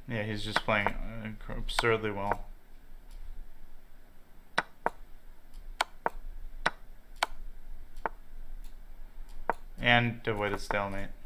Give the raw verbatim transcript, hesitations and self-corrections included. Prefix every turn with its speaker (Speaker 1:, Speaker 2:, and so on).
Speaker 1: Yeah, he's just playing uh, absurdly well. And avoid a stalemate.